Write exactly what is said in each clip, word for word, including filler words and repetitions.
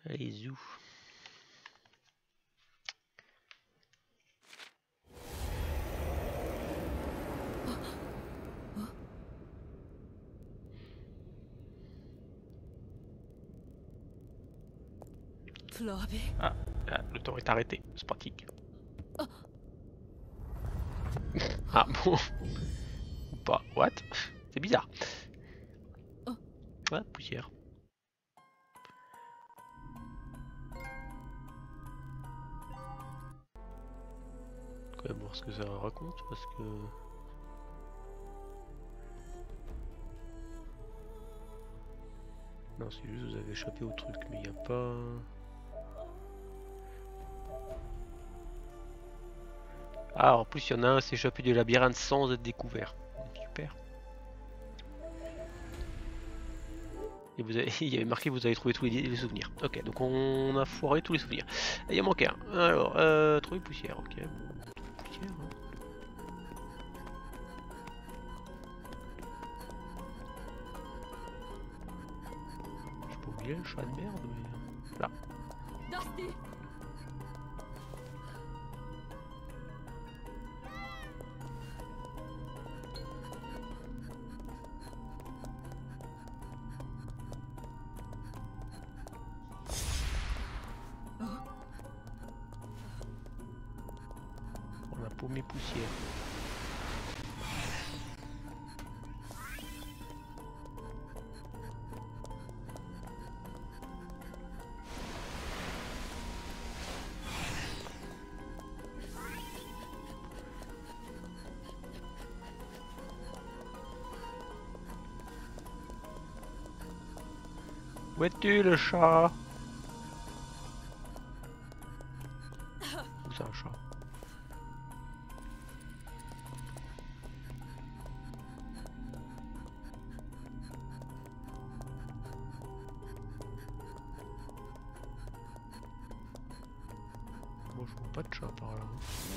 Allez, zou. Ah, ah, le temps est arrêté, c'est pratique. Ah bon. Ou pas, what? C'est bizarre. Ah, poussière. Quand même voir ce que ça raconte parce que... Non, c'est juste vous avez échappé au truc, mais il n'y a pas... Ah, en plus, il y en a un s'est échappé du labyrinthe sans être découvert. Super. Et vous avez, il y avait marqué vous avez trouvé tous les, les souvenirs. Ok, donc on a foiré tous les souvenirs. Et il en manquait un. Alors, euh, trouver poussière, ok. Poussière, hein. J'ai pas oublié le chat de merde, mais... Là. On a paumé poussière. Où es-tu le chat? Où c'est un chat? Moi je vois pas de chat par là.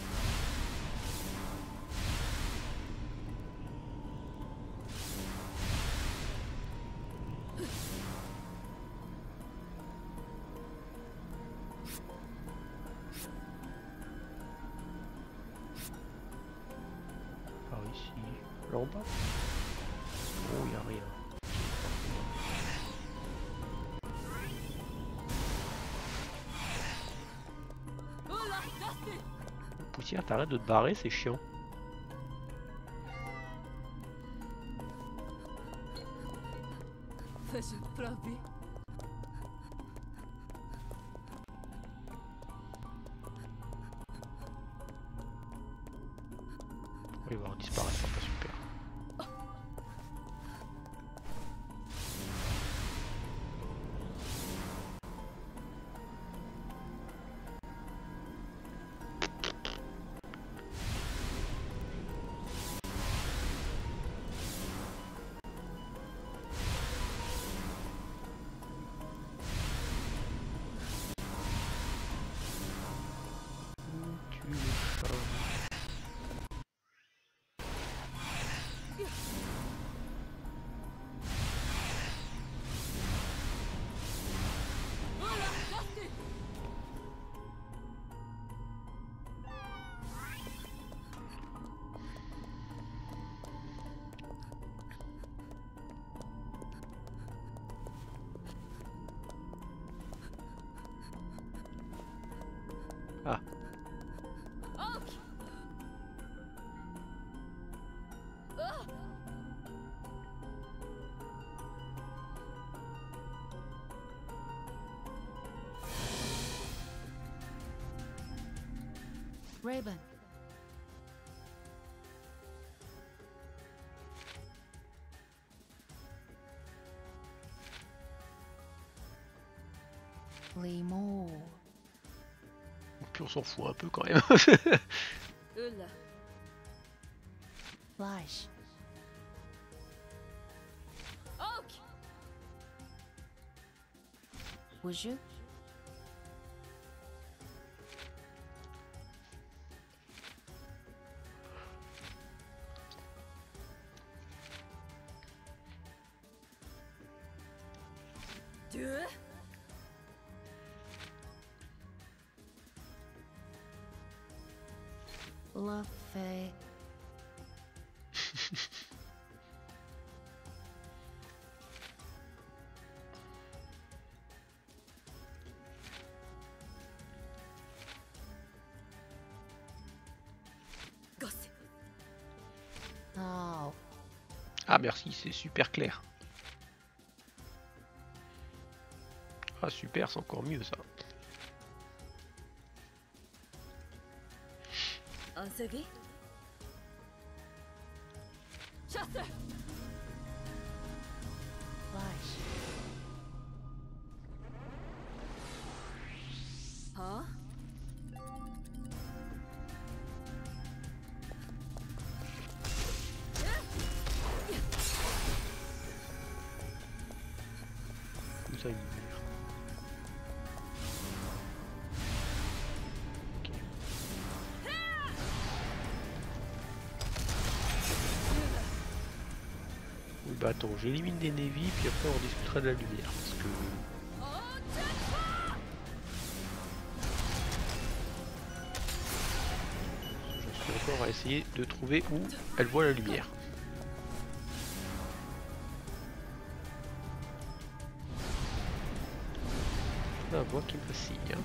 Par ici. Là en bas? Oh, y a rien. Poussière, t'arrêtes de te barrer, c'est chiant. Il va disparaître, c'est pas super. Ah. Raven. Limo. Puis on s'en fout un peu quand même. Flash. Would you? La fée. Oh. Ah merci, c'est super clair. Ah super, c'est encore mieux ça. Flash. Huh? Comme ça, une lumière. Ok. Oui bah attends, j'élimine des Navy puis après on discutera de la lumière parce que... J'en suis encore à essayer de trouver où elle voit la lumière. La voix qui me signe. Hein.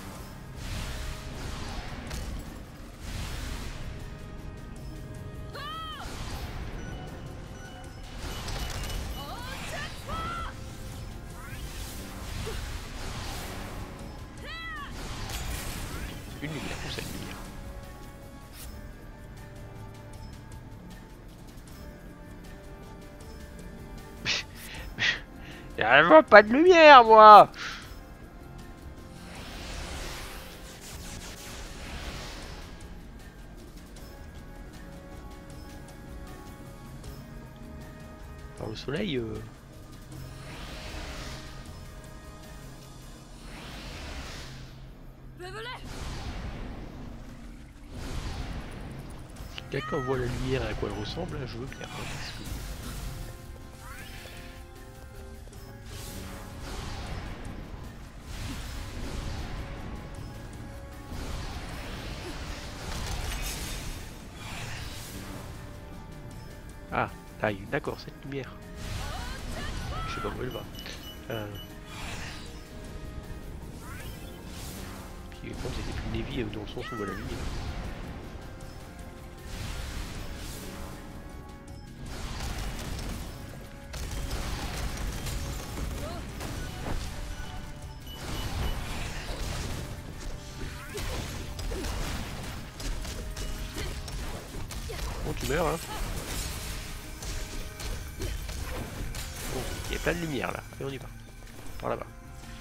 Une lumière, où c'est une lumière? Je vois pas de lumière moi. Alors le soleil... Euh... Si quelqu'un voit la lumière et à quoi elle ressemble, je veux bien. Hein, parce que... Ah, là, d'accord, cette lumière. Je sais pas où elle va. Euh... Puis comme c'était plus Navy dans le sens où on voit la lumière. Bon, tu meurs, hein. Bon, il y a plein de lumière là. Et on y va. Par là-bas.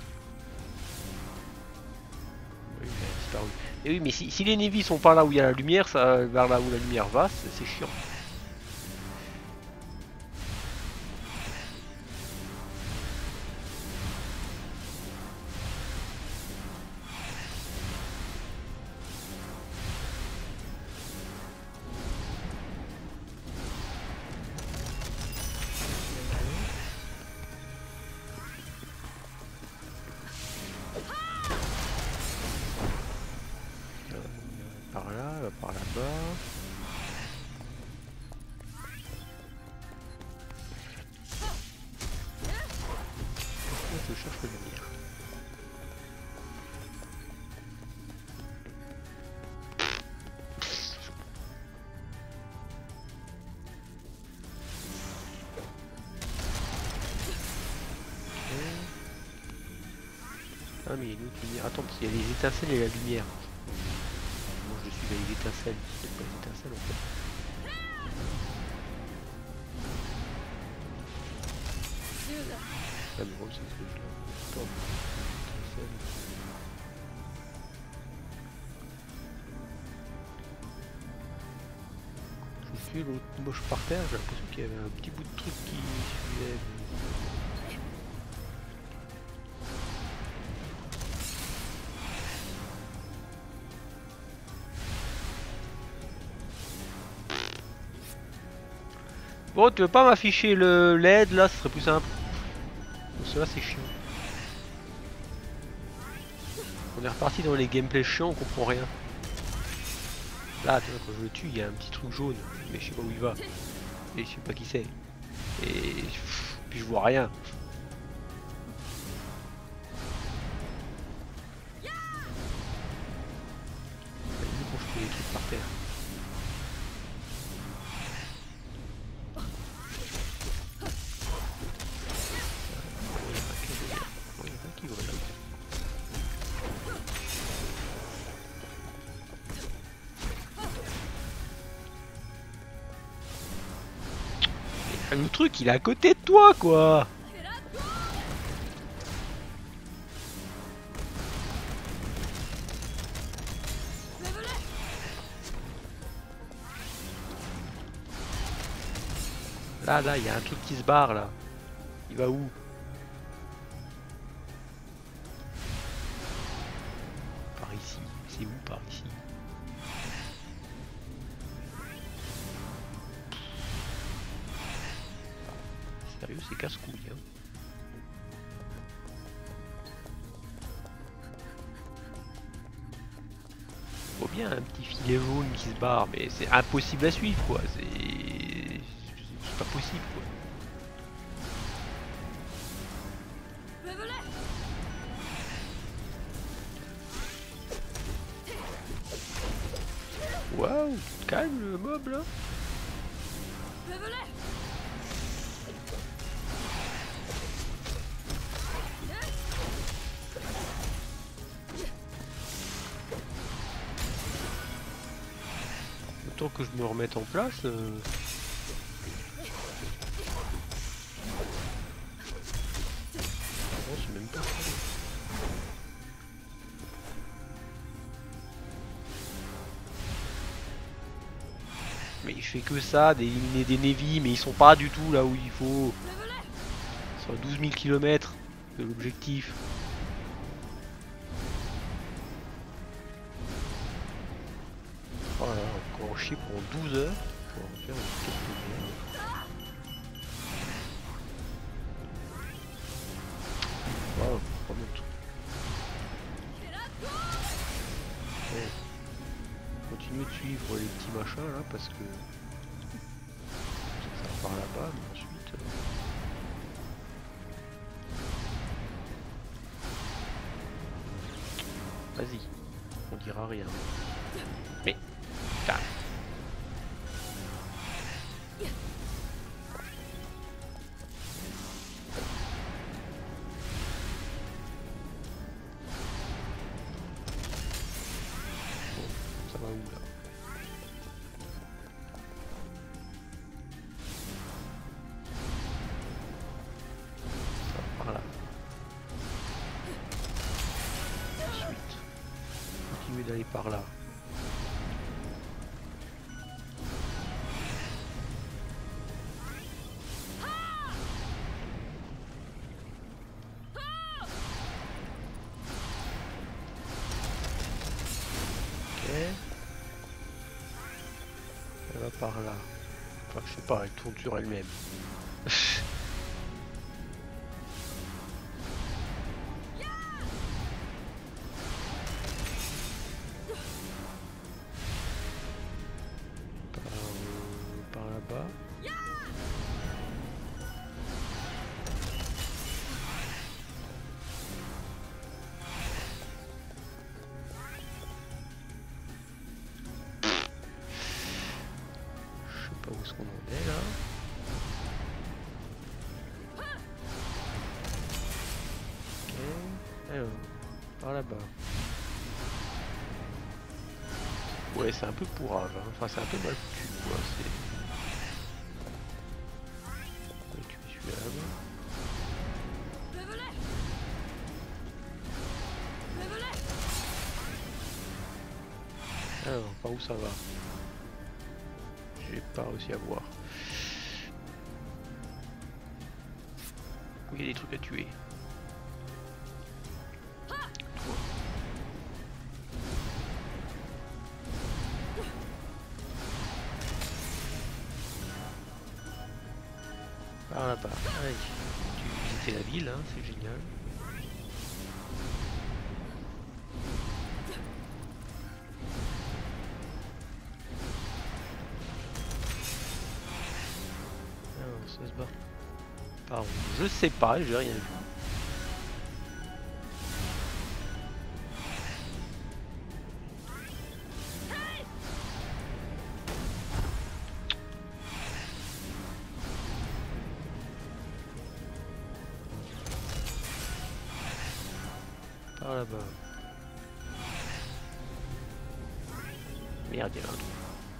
Oui, mais elle a disparu. Et oui, mais si, si les Navy sont par là où il y a la lumière, ça, vers là où la lumière va, c'est chiant. Par là, par là-bas. Je cherche la lumière. Ah mais il y a une autre lumière. Attends, parce qu'il y a les étincelles et la lumière. Moi je suis avec les étincelles, c'est pas les étincelles en fait. Ah mais bon, c'est ce que je l'ai. Je suis l'autre moche par terre, j'ai l'impression qu'il y avait un petit bout de truc qui suivait. Bon, tu veux pas m'afficher le L E D là, ce serait plus simple. Parce que là c'est chiant. On est reparti dans les gameplays chiants, on comprend rien. Là, tu vois, quand je le tue, il y a un petit truc jaune, mais je sais pas où il va. Et je sais pas qui c'est. Et puis je vois rien. Vu quand je fais les trucs par terre. Le truc, il est à côté de toi, quoi. Là, là, il y a un truc qui se barre, là. Il va où? Par ici. C'est où, par ici? Sérieux, c'est casse-couille, hein. Faut bien un petit filet jaune qui se barre, mais c'est impossible à suivre, quoi. C'est c'est pas possible, quoi. Waouh, calme le mob là. Autant que je me remette en place. Euh... Non, c'est même pas ça. Mais il fait que ça, d'éliminer des Navy, mais ils sont pas du tout là où il faut. Sur douze mille kilomètres de l'objectif. Voilà, encore chier pendant douze heures pour en faire une quête de merde. Waouh, remonte. Ouais. Continuez de suivre les petits machins là parce que ça part là-bas, mais ensuite. Euh... Vas-y, on dira rien. Mais, calme. Bon, ça va où là? Ça va par là. Ensuite, continuez d'aller par là. Elle va par là. Enfin, je sais pas, elle tourne sur elle-même. par euh, par là-bas. Où est-ce qu'on en est là? Ok, alors, par là-bas. Ouais, c'est un peu pourrave, hein. Enfin c'est un peu mal foutu, quoi. C'est... On va tuer celui-là là-bas. Alors, par où ça va? J'ai pas réussi à voir. Où il y a des trucs à tuer. Toi. Par là-bas. Allez, tu visites la ville, hein, c'est génial. ça se bat? Par où? Je sais pas, j'ai rien vu. Par là-bas. Merde, il y a un trou.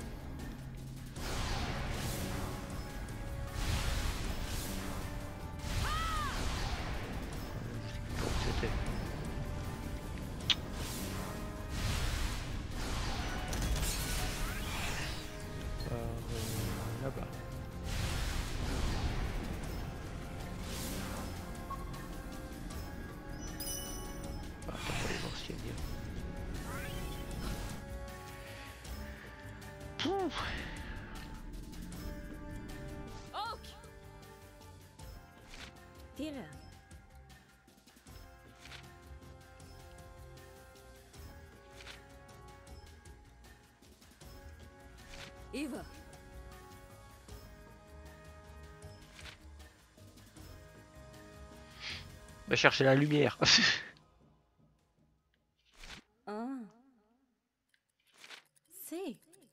C'était. Par euh, là-bas. Ah, attends, on va aller voir ce qu'il y a. Pouf. Tira. Eva. Va chercher la lumière. Ah. Si.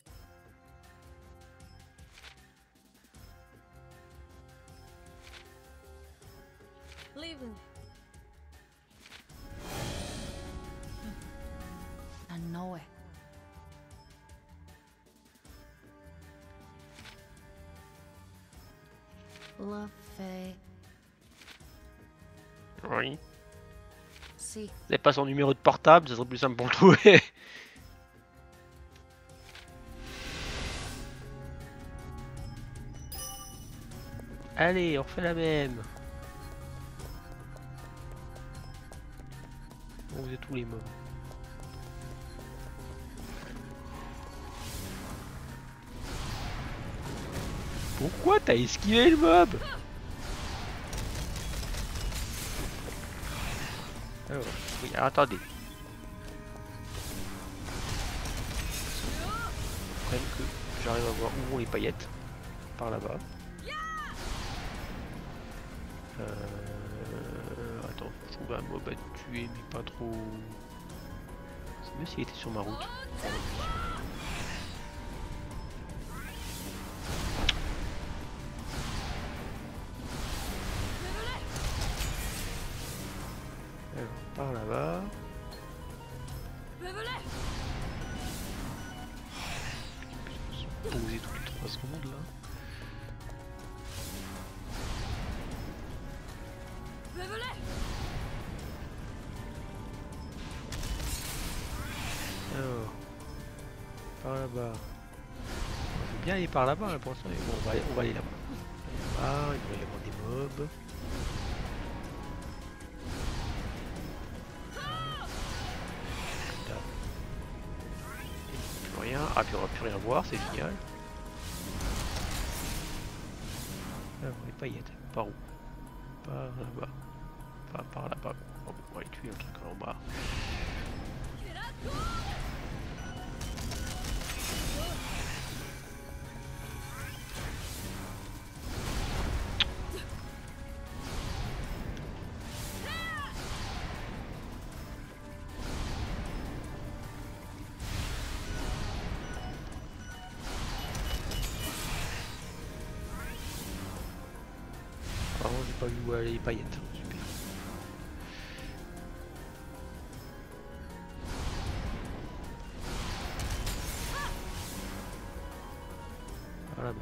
Leaving. I know it. Love Faye. Oui. Si. Vous n'avez pas son numéro de portable, ça serait plus simple pour le trouver. Allez, on refait la même. Bon, vous êtes tous les mobs. Pourquoi t'as esquivé le mob? Alors, oui, alors attendez. Même que j'arrive à voir où vont les paillettes. Par là-bas. Euh... Attends, faut trouver un mob à tuer, mais pas trop... C'est mieux s'il était sur ma route. Alors, par là-bas. Poser toutes les trois secondes là. Alors, par là-bas. Je veux bien aller par là-bas hein, pour l'instant, mais bon, on va aller, on va aller là-bas. Là, il doit y avoir des mobs. Là. Plus rien. Ah, puis on va plus rien voir, c'est génial. Alors, les paillettes, par où? Par là-bas. Pas par là-bas. Oh, on va aller tuer un truc en bas. Apparemment, j'ai pas vu où aller les paillettes. Super. Ah, là-bas.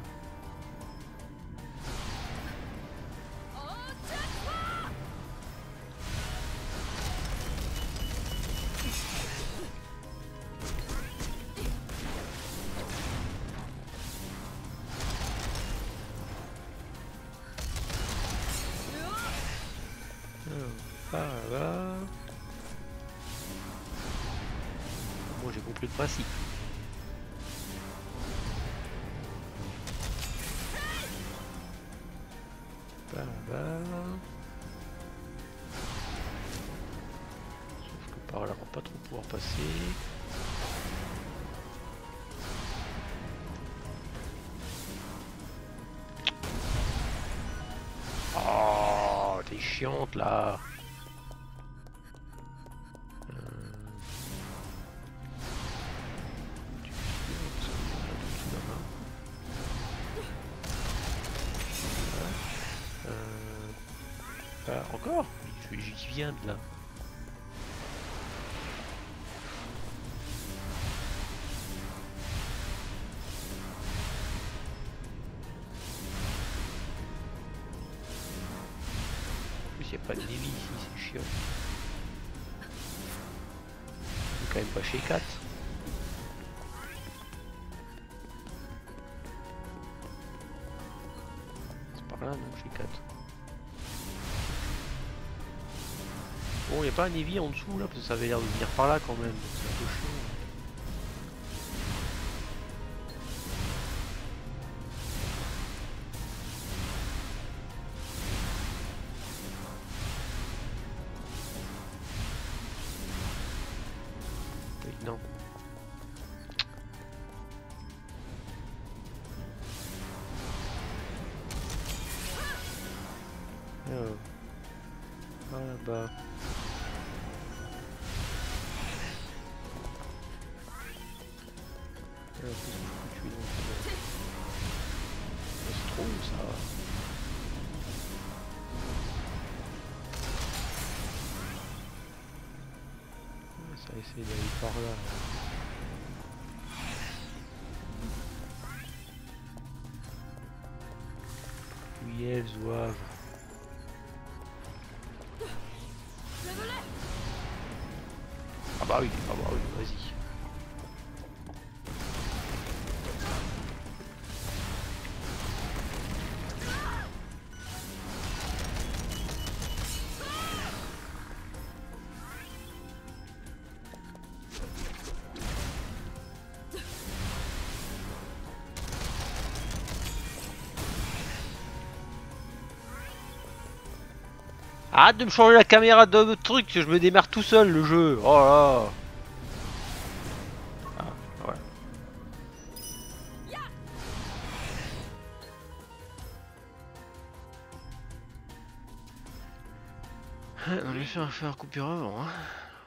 Par là. Moi j'ai compris le principe. Par là. Sauf que par là on va pas trop pouvoir passer. chiante là. Euh, encore? J'y viens de là. En plus, il n'y a pas de Lévi ici, c'est chiant. C'est quand même pas chez Kat. C'est par là, non, chez Kat. Bon, il n'y a pas un Eevee en dessous là, parce que ça avait l'air de venir par là quand même, donc c'est un peu chiant. Oui, non. Alors. Ah là-bas. C'est trop ça. Ça va essayer d'aller par là. Oui, elles doivent. Ah bah oui, ah bah oui, vas-y. Arrête de me changer la caméra de truc, je me démarre tout seul le jeu. Oh là. Ah, ouais. On lui fait faire coupure avant. Hein.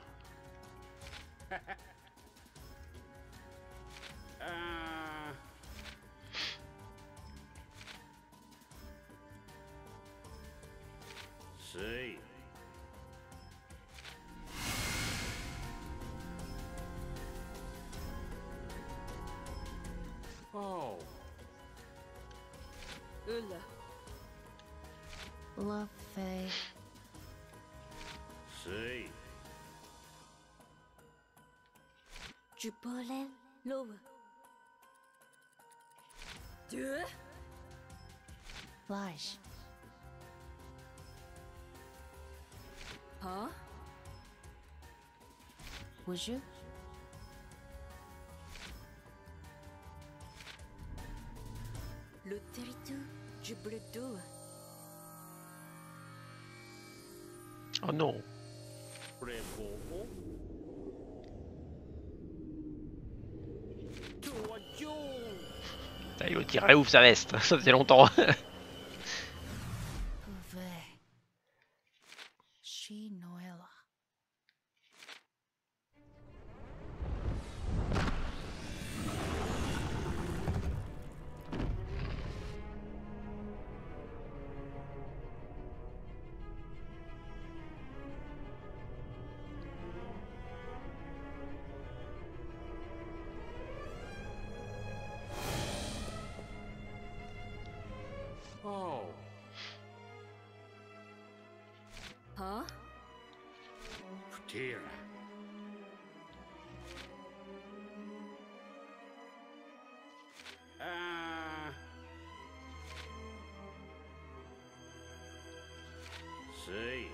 Oh. Ulla. Love Faye. See. Jupolen Lowe. Deux. Flash. Huh? Would you? Le territoire du Bredo. Oh non. Il tirait ouf sa veste, ça faisait longtemps. She Noella. Oh. Huh? Tira. Ah. See.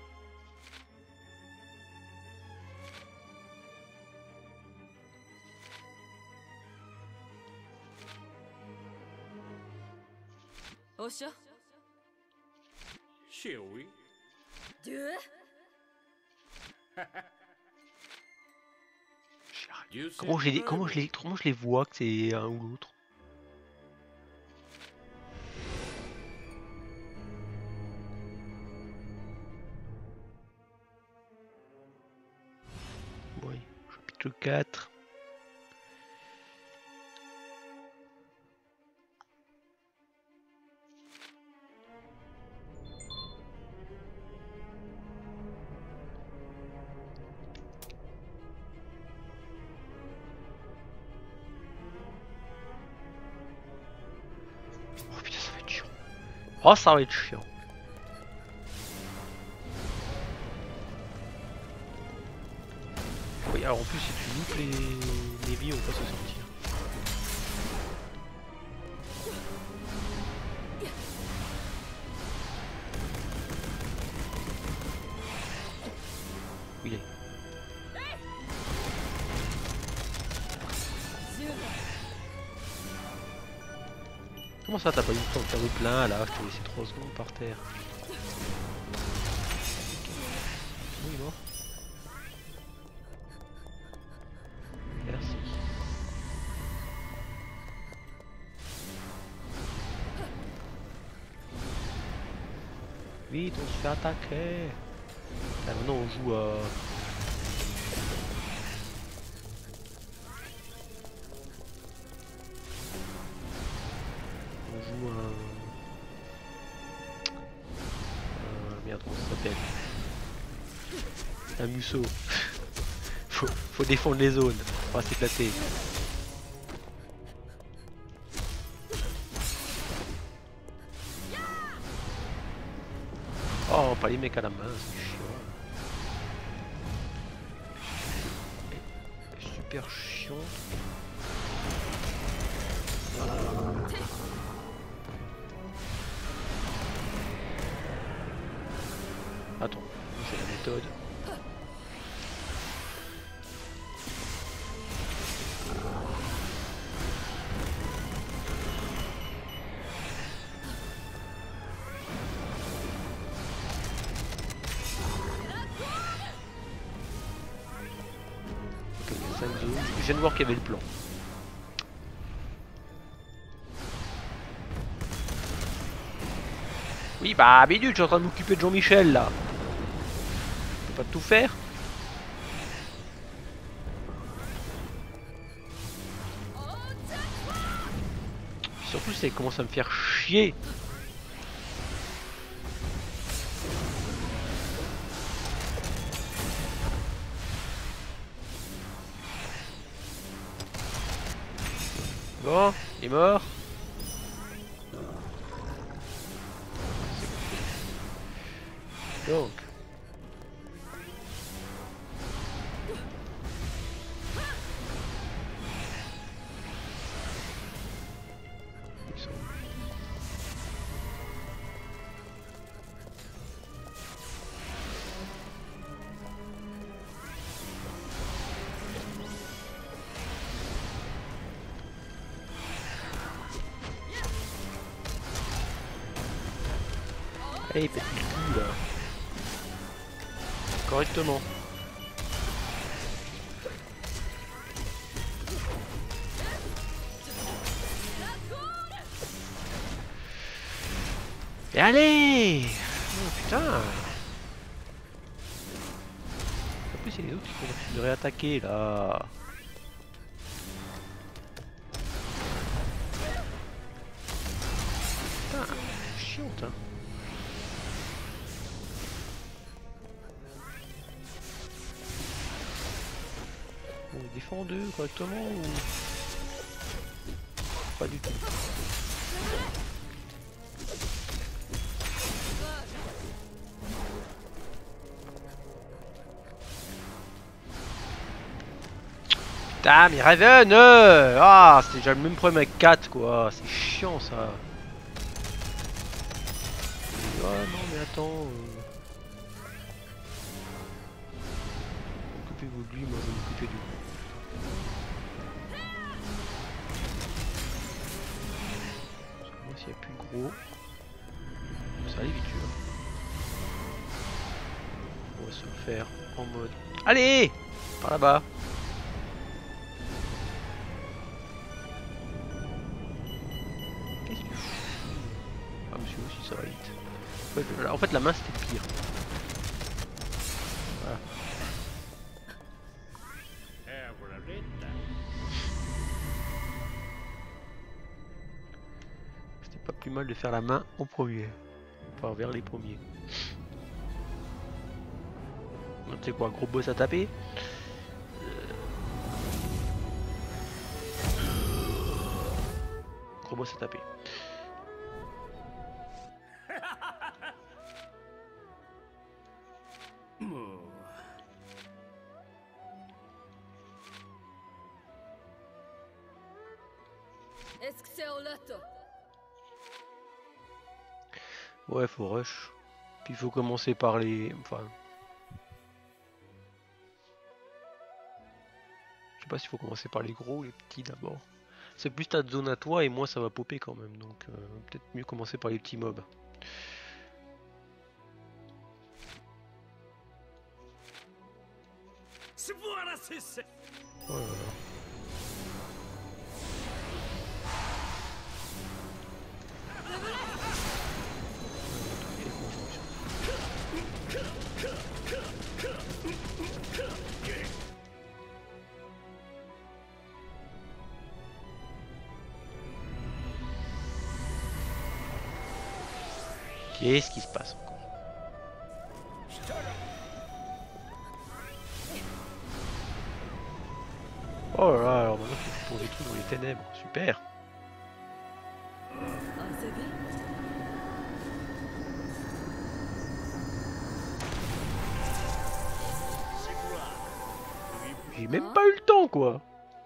Osha? Shall we? Deux? You said Comment je les, comment no. je les, comment je les vois que c'est un ou l'autre? Match quatre. Oh putain, ça va être chiant. Oh, ça va être chiant. Oui, alors en plus, si tu loupes les, les vies, on peut se sortir. Où il est? Comment ça, t'as pas eu le temps de faire le plein là? Je t'ai laissé trois secondes par terre. Oui, mort. Merci. Vite, on se fait attaquer. Ah, maintenant on joue à... On joue à... Euh, merde, comment ça s'appelle? Un musso. faut, faut défendre les zones. On va s'éclater. Oh, pas les mecs à la main, c'est chiant. C'est super chiant. Attends, c'est la méthode. Je viens de voir qu'il y avait le plan. Oui, bah, minute, je suis en train de m'occuper de Jean-Michel là. Je peux pas tout faire. Surtout, c'est commence à me faire chier. Bon, il est mort. Donc. Ils sont... Allez, petit cul là. Correctement. Et allez! Oh putain! En plus, il y a les autres qui continuent de réattaquer là. Putain, chiante hein. On les défend d'eux correctement ou pas du tout? Putain mais Raven euh ah c'est déjà le même problème avec quatre quoi, c'est chiant ça. Ah non mais attends euh... occupez-vous de lui, moi je vais m'occuper de lui. Moi s'il n'y a plus de gros, ça allait vite tu vois. On va se le faire en mode... Allez! Par là-bas. Qu'est-ce que tu fous? Ah monsieur aussi ça va vite. En fait, en fait la main c'était pire. Voilà. mal de faire la main au premier. Enfin, vers les premiers. Tu sais quoi, gros boss à taper. Gros boss à taper. Est-ce que c'est au loto? Ouais, faut rush. Puis il faut commencer par les... Enfin... Je sais pas s'il faut commencer par les gros ou les petits d'abord. C'est plus ta zone à toi et moi ça va popper quand même. Donc euh, peut-être mieux commencer par les petits mobs. Oh là là. Qu'est-ce qui se passe encore? Oh là là, alors maintenant il faut pour des trucs dans les ténèbres, super! J'ai même pas eu le temps quoi!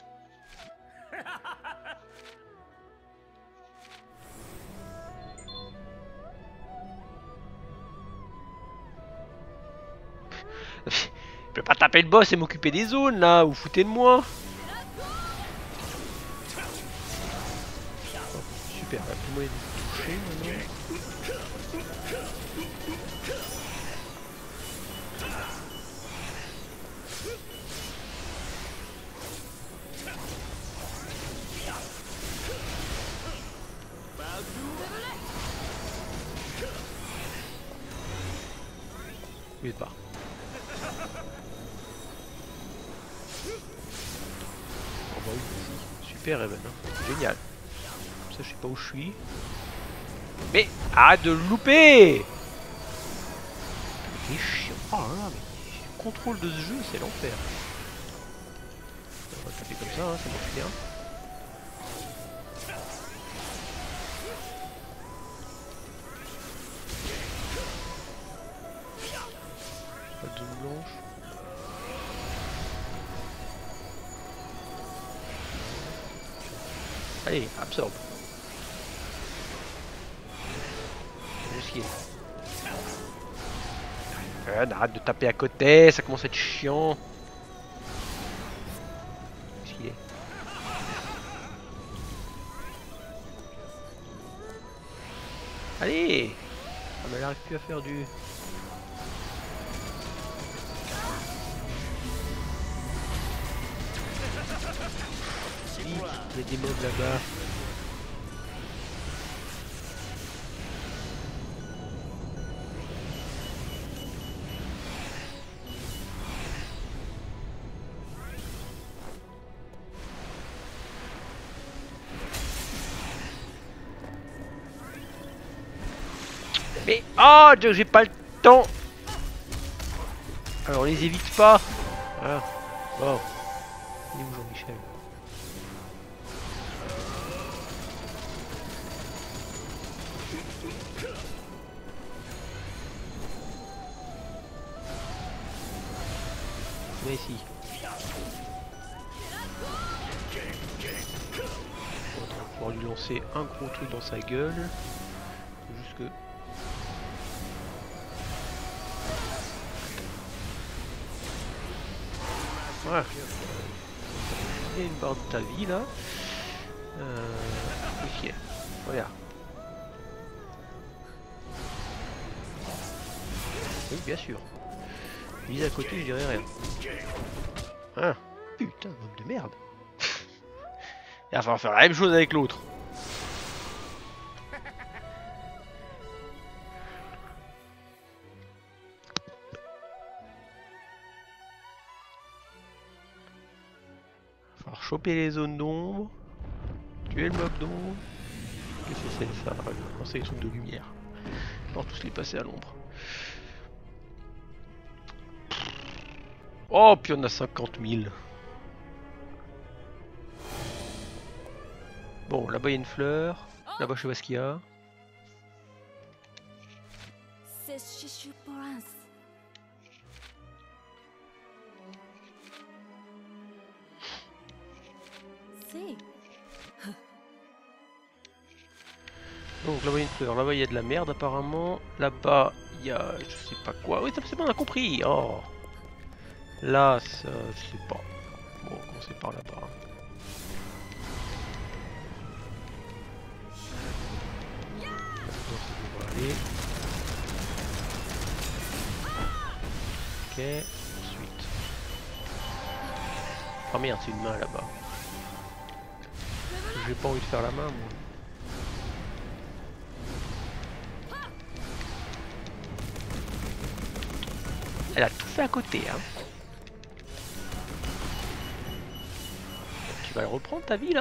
Je peux pas taper le boss et m'occuper des zones là, vous foutez de moi! Oh, super, là, plus moyen de toucher maintenant. Oui, pas. Oh bah oui, vas-y. Super Even, hein. Génial. Comme ça je sais pas où je suis. Mais arrête de le louper! C'est chiant. Oh là là, mais le contrôle de ce jeu c'est l'enfer. On va taper comme ça, hein, ça marche bien. Pas de zone blanche. Allez, absorbe. Juste qu'il est. Euh, arrête de taper à côté, ça commence à être chiant. Qu'est-ce qu'il est? Allez! Ah mais elle arrive plus à faire du... Il y a des mobs là-bas. Mais oh, j'ai pas le temps. Alors on les évite pas. Voilà. Bon. Il est où Jean-Michel? Mais ici. On va pouvoir lui lancer un gros truc dans sa gueule. Juste que... Voilà. Il y a une barre de ta vie là. Euh... Ok. Regarde. Oui, bien sûr. Mise à côté, je dirais rien. Ah, putain, homme de merde. Il va falloir faire la même chose avec l'autre. Il va falloir choper les zones d'ombre. Tuer le mob d'ombre. Qu'est-ce que c'est ça? Non, c'est les trucs de lumière. On va tous les passer à l'ombre. Oh, puis on a cinquante mille. Bon, là-bas il y a une fleur. Là-bas je sais pas ce qu'il y a. C'est Shishu Prince. C'est. Donc là-bas il y a une fleur, là-bas il y a de la merde apparemment. Là-bas il y a je sais pas quoi. Oui, c'est bon, on a compris. Oh. Là, ça, je sais pas. Bon, on va commencer par là-bas. On va aller. Ok, ensuite. Oh merde, c'est une main là-bas. J'ai pas envie de faire la main, moi. Elle a tout fait à côté, hein. Tu vas le reprendre ta vie là?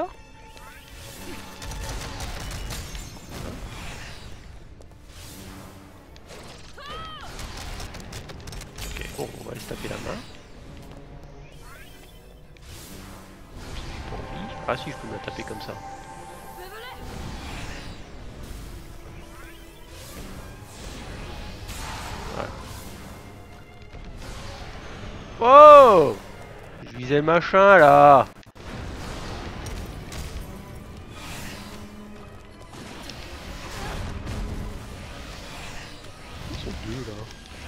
Ok, bon, on va aller se taper la main. J'ai pas envie. Ah si, je peux me la taper comme ça. Voilà. Oh! Je visais le machin là! Ils sont deux là.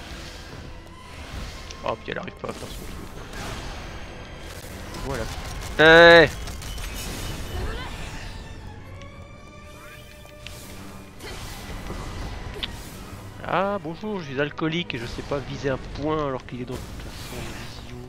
Oh, puis elle arrive pas à faire son truc. Voilà. Hey! Ah bonjour, je suis alcoolique et je sais pas viser un point alors qu'il est dans ton champ de vision.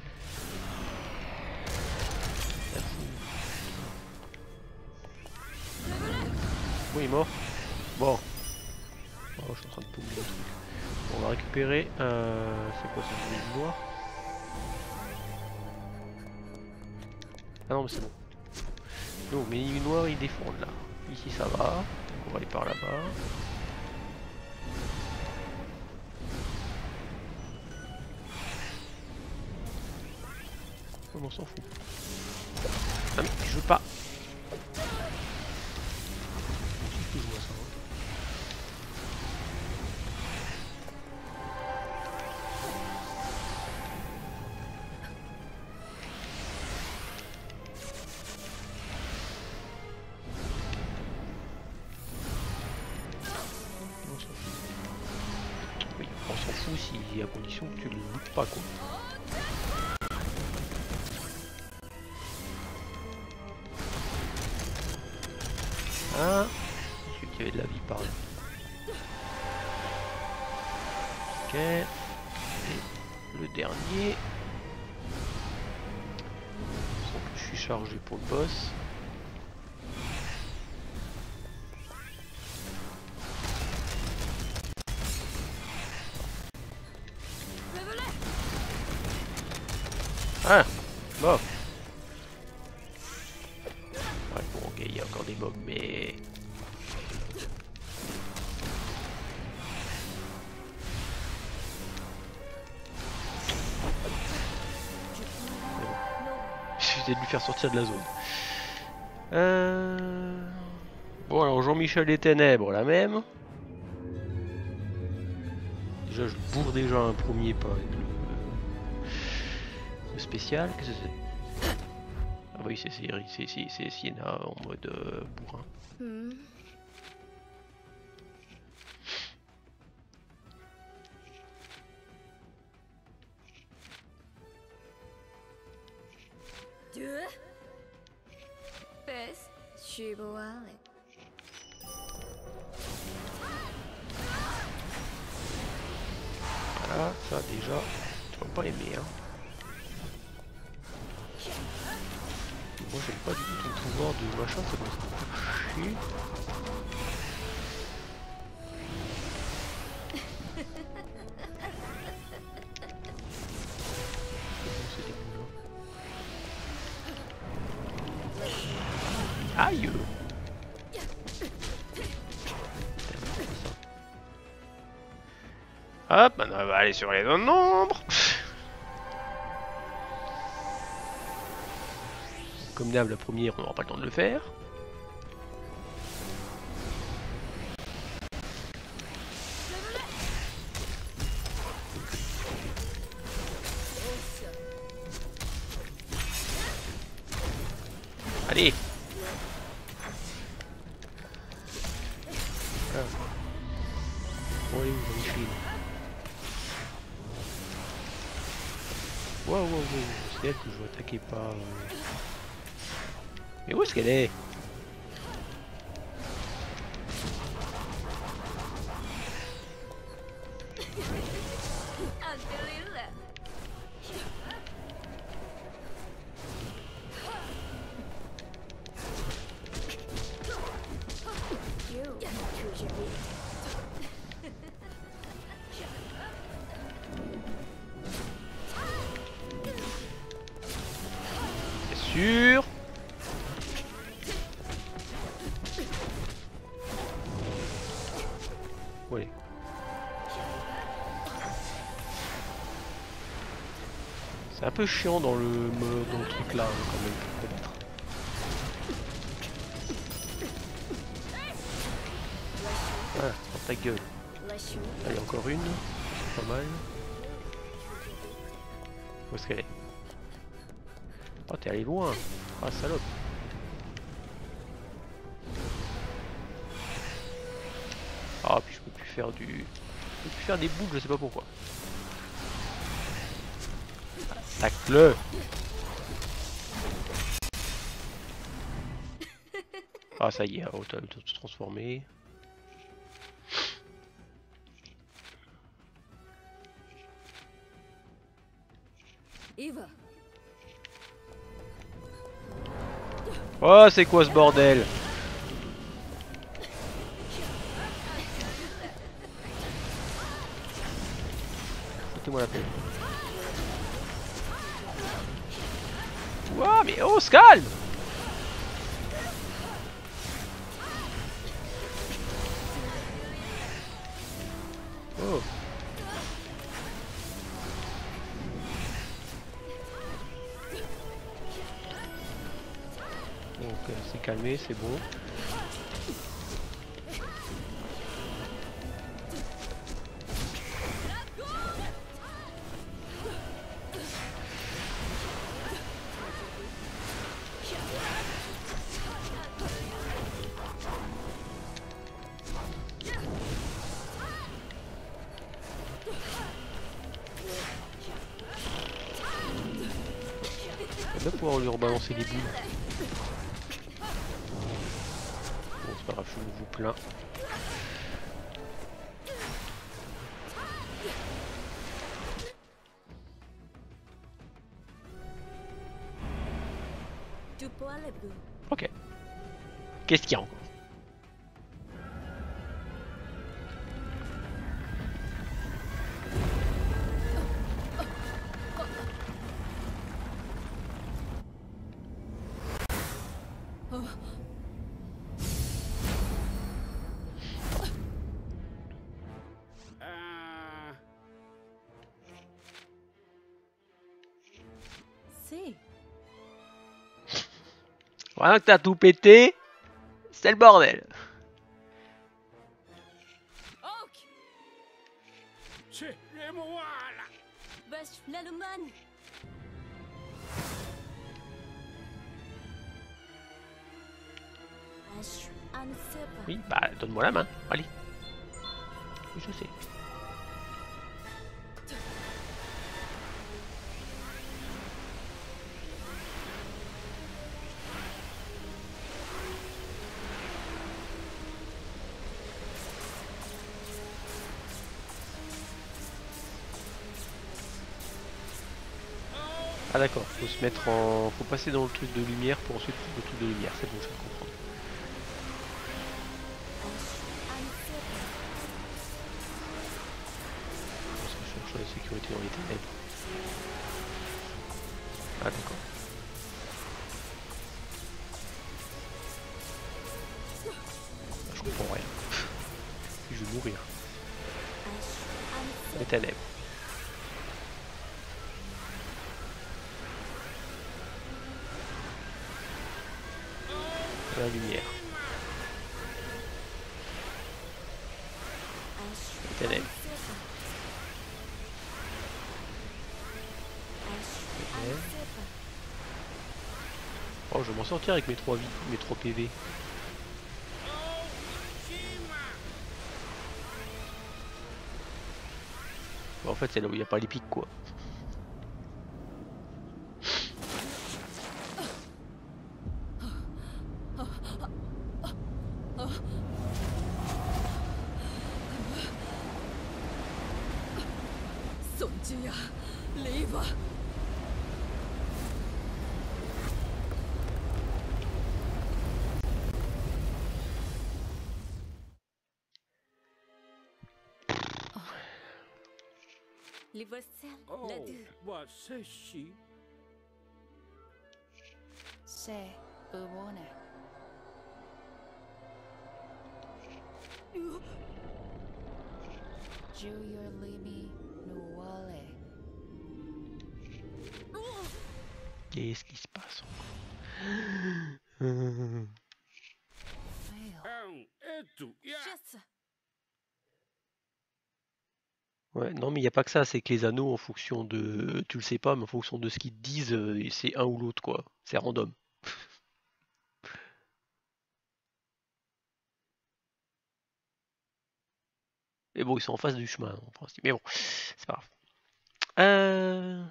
Merci. Oui, il est mort. Bon. Oh, je suis en train de paumer le truc. Bon, on va récupérer. Euh, c'est quoi ça? C'est noir? Ah non, mais c'est bon. Donc, mes ennemis noirs ils défendent là. Ici ça va. On va aller par là-bas. On s'en fout. Ah mais je veux pas. Excuse-moi ça. On s'en fout. Oui, on s'en fout si à condition que tu le loupes pas quoi. Ah, celui qui avait de la vie par là. Ok. Et le dernier. Je suis chargé pour le boss. Ah, bon. Ouais, bon, ok, il y a encore des bugs, mais... J'ai de lui faire sortir de la zone. Euh... Bon, alors Jean-Michel des Ténèbres, la même. Déjà, je bourre déjà un premier pas avec le, le spécial. Qu'est-ce que c'est? Ah oui, c'est c'est Sienna en mode euh, bourrin. Hmm. Deux. Fes. Shibuale. Voilà, ça déjà, tu vas pas aimer hein. Moi j'aime pas du tout ton pouvoir de machin, ça commence à me chier. C'est dégoûtant. Aïe! aller sur les zones d'ombre. Comme d'hab, la première, on n'aura pas le temps de le faire. Allez. Ah. Bon, allez, vous allez. Wow, wow, wow. C'est elle que je veux attaquer pas. Euh... Mais où est-ce qu'elle est? Sûr. Ouais. C'est un peu chiant dans le mode, dans le truc là quand même peut-être. Ah, dans ta gueule. Allez, encore une. Pas mal. Où est-ce qu'elle est? Oh, t'es allé loin. Ah, salope. Ah, puis je peux plus faire du... Je peux plus faire des boucles, je sais pas pourquoi. Attaque-le. Ah, ça y est, oh, t'as tout transformé. Eva. Oh, c'est quoi ce bordel? Foutez-moi la paix. Ouah, mais oh, se calme! Oh. Donc, euh, c'est calmé, c'est bon. On va pouvoir lui rebalancer les boules. Bon, c'est pas grave, je vous plains. Ok. Qu'est-ce qu'il y a encore? Si. Voilà que t'as tout pété, c'est le bordel. C'est les voilà. Bash Laluman. Ash Ansepa. Oui, bah donne-moi la main, allez. Oui, je sais. Ah d'accord, faut se mettre en... faut passer dans le truc de lumière pour ensuite prendre le truc de lumière, c'est bon, je vais comprendre. Parce que je cherche la sécurité dans les ténèbres. Ah d'accord. Ah, je comprends rien. Puis je vais mourir. Les ténèbres. la lumière. Ash Ténèbres. Ansepa. Ash Ok. Ansepa. Oh, je vais m'en sortir avec mes trois vies, mes trois P V. Bon, en fait, c'est là où il n'y a pas les pics, quoi. Sonjia, Leva. Les voisins, Oh, la deux. what says she? Se bubone. Junior Limi Nuale. Qu'est-ce qui se passe encore? Fail. Um, etu, yeah. Chasse. Ouais, non, mais il n'y a pas que ça, c'est que les anneaux, en fonction de. Tu le sais pas, mais en fonction de ce qu'ils te disent, euh, c'est un ou l'autre, quoi. C'est random. Et bon, ils sont en face du chemin, en principe. Mais bon, c'est pas grave. Euh...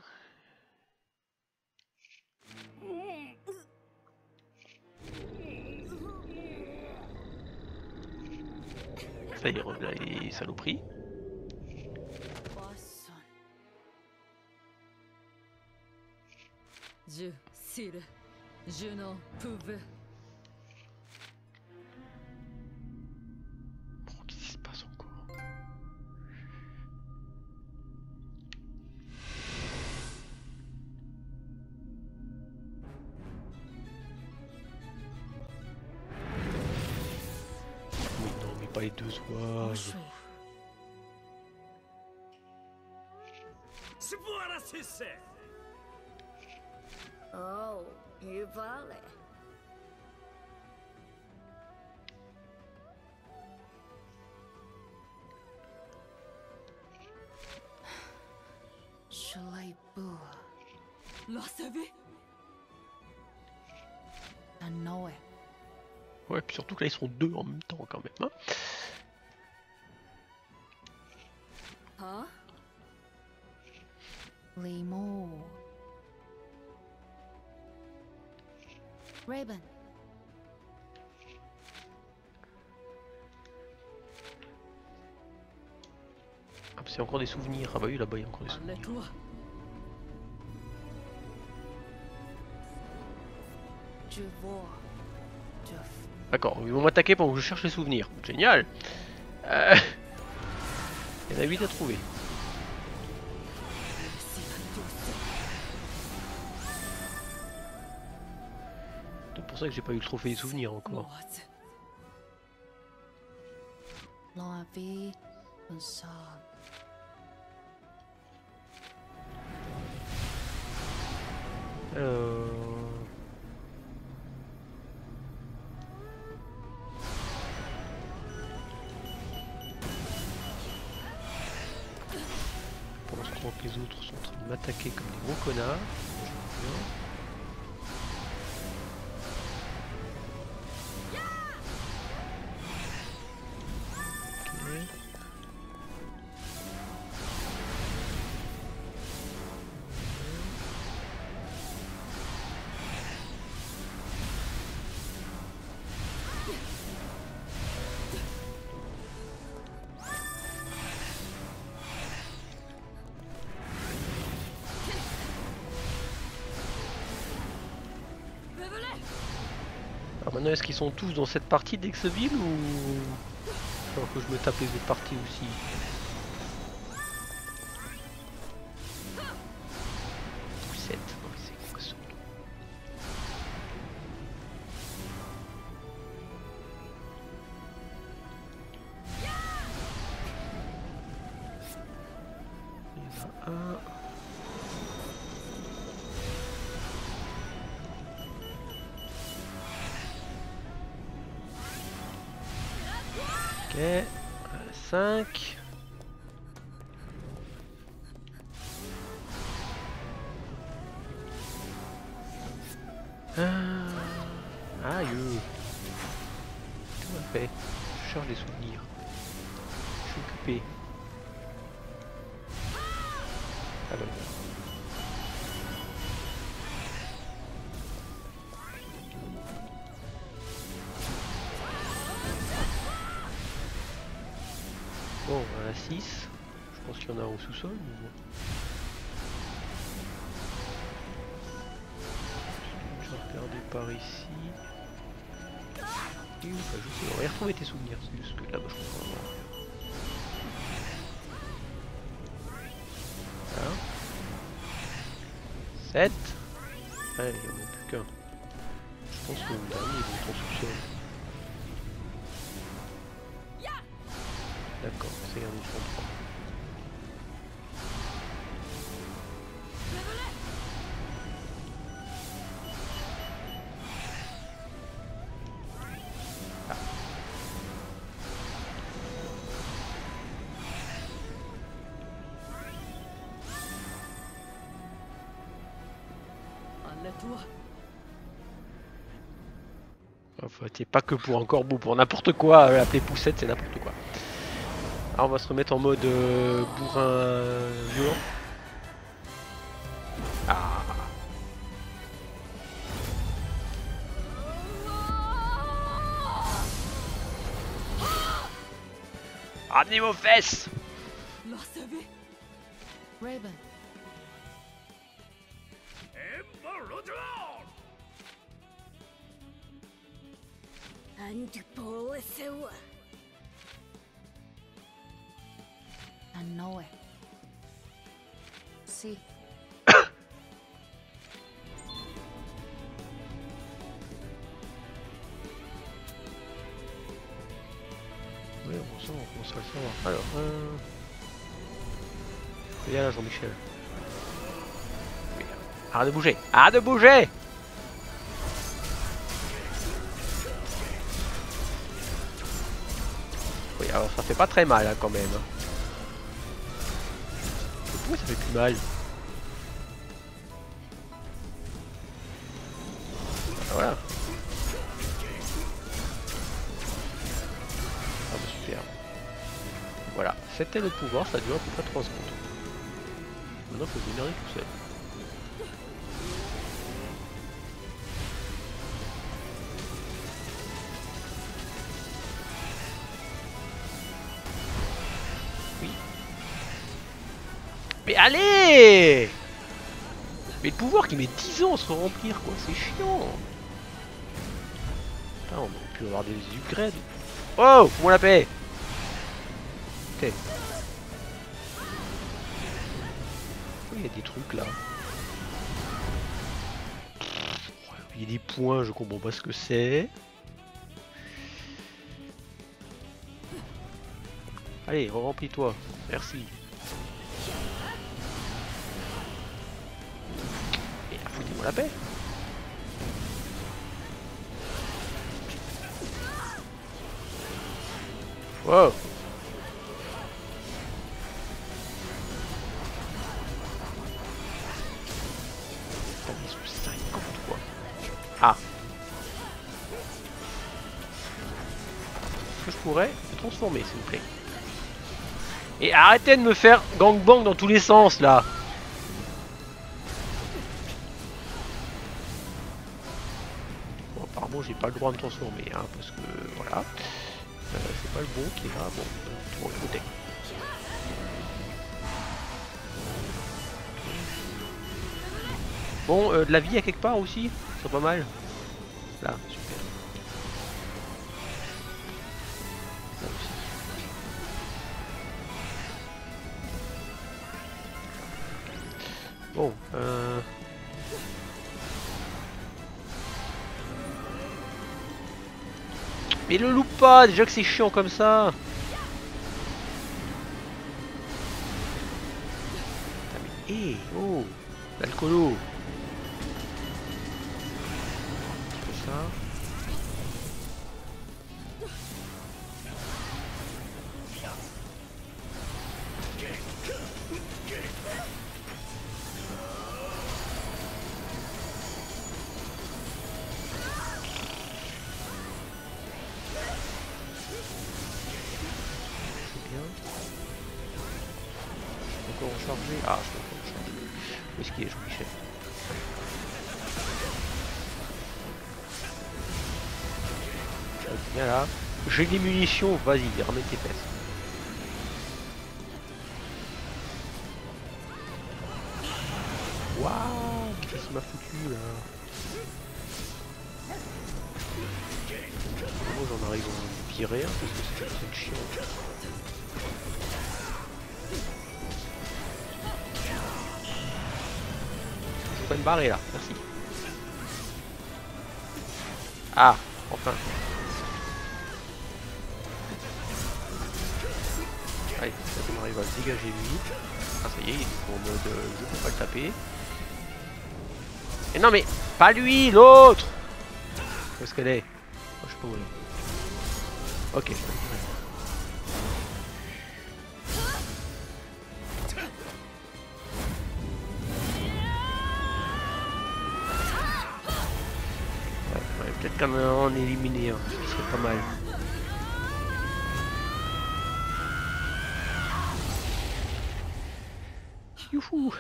Ça y est, là, les saloperies. Bosson. Je, Sire. Je n'en pouvais. Oh, qu'est-ce qui se passe encore? Mais non, mais pas les deux oies. Oh, you vale. Shalai Bua. La savez? I know it. Ouais, puis surtout que là, ils sont deux en même temps, quand même. Hein. Hein? Limo. Raven. Ah, c'est encore des souvenirs. Ah bah oui, là-bas, il y a encore des souvenirs. Allez-toi. Je vois. Je f- D'accord, ils vont m'attaquer pendant que je cherche les souvenirs. Génial. Euh... Il y en a huit à trouver. C'est pour ça que j'ai pas eu le trophée des souvenirs encore. L'envie. Un sort. Euh... Pendant ce temps que les autres sont en train de m'attaquer comme des gros connards. Je vois bien. Ok. Alors maintenant, est-ce qu'ils sont tous dans cette partie d'Exville ou alors que je me tape les autres parties aussi? sept, non mais c'est quoi ça? Il y en a un. Ok. cinq. Ah. Aïe. Tout à fait. Je cherche des souvenirs. Je suis occupé. Alors. Bon, on a six. Je pense qu'il y en a au sous-sol. Mais bon. Je vais regarder par ici. Oui, bah, je sais, on va y retrouver tes souvenirs. C'est juste que là-bas, je comprends vraiment rien. Voilà. sept. Ouais, il n'y en a plus qu'un. Je pense que le dernier est dans ton sous-sol. D'accord, c'est un autre endroit. Ah. Allez-toi. Enfin, c'est pas que pour un corbeau, pour n'importe quoi, l'appeler poussette, c'est n'importe quoi. Alors on va se remettre en mode euh, bourrin euh, violent. Ah. Ramenez vos fesses. La savez. Raven. And Paul Sewa. I know it. See. Oui, on sent, on commence à le savoir. Alors, euh... viens là, Jean-Michel. Oui. Arrête de bouger. Arrête de bouger. Oui, alors ça fait pas très mal hein, quand même. Pourquoi ça fait plus mal? Ah, voilà. Ah bah super. Voilà, c'était le pouvoir, ça dure à peu près trois secondes. Maintenant il faut se démerder tout seul. Oui. Mais allez! Mais le pouvoir qui met dix ans à se remplir quoi, c'est chiant. Putain, on aurait pu avoir des upgrades. Oh, fous-moi la paix. Ok. Il y a des trucs là. Il y a des points, je comprends pas ce que c'est. Allez, remplis-toi. Merci. Et foutez-moi la paix. Wow. Ils sont cinquante quoi. Ah. Est-ce que je pourrais me transformer s'il vous plaît? Et arrêtez de me faire gangbang dans tous les sens là. Bon apparemment j'ai pas le droit de me transformer hein, parce que voilà. Euh, c'est pas le bon qui est là. Bon, euh, bon écoutez. Bon, euh, de la vie à quelque part aussi, c'est pas mal. Là, super. Là aussi. Bon, euh... mais le loupe pas, déjà que c'est chiant comme ça. Hé, hey, oh, l'alcoolo. Ça. charger. Ah, je peux pas le charger. Où est-ce qu'il est, Jean-Michel? Viens là. J'ai des munitions, vas-y, remets tes fesses. Waouh, qu'est-ce qu'il m'a foutu là? Moi j'en arrive à en virer un parce que c'est une chiant. Je peux me barrer là, merci. Ah, enfin. Allez, ça on arrive à le dégager lui. Ah ça y est, il est en mode euh, je peux pas le taper. Et non mais, pas lui, l'autre. Où est-ce qu'elle est? Oh, je sais pas où elle est. Ok. Ouais, ouais, peut-être qu'en en éliminer un, ce serait pas mal. Youhou!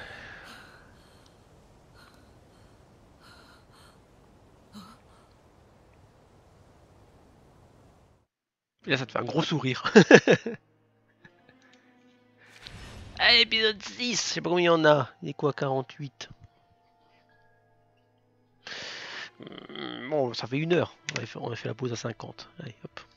Et là ça te fait un gros sourire. Allez, épisode six, je sais pas combien il y en a. Il est quoi, quarante-huit? Bon, ça fait une heure. On a fait, on a fait la pause à cinquante. Allez, hop.